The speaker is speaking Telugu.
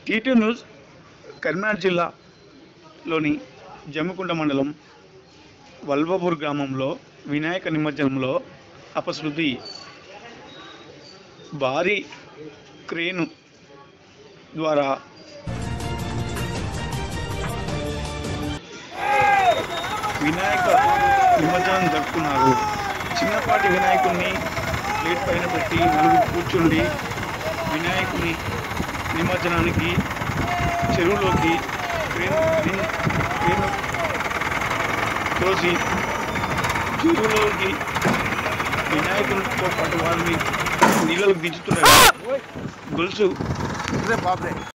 టీటీ న్యూస్ కరీంనగర్ జిల్లాలోని జమ్మికుంట మండలం వల్వపూర్ గ్రామంలో వినాయక నిమజ్జనంలో అపశృతి. భారీ క్రేను ద్వారా వినాయక నిమజ్జనం జరుపుకున్నారు. చిన్నపాటి వినాయకుడిని ప్లేట్ పైన పెట్టి నలుగురు కూర్చుండి వినాయకుని నిమజ్జనానికి చెరువులోకి క్రేను తోసి చెరువులోకి వినాయకునితో పాటు వాళ్ళని నీళ్ళకు దించుతున్నారు. గొలుసు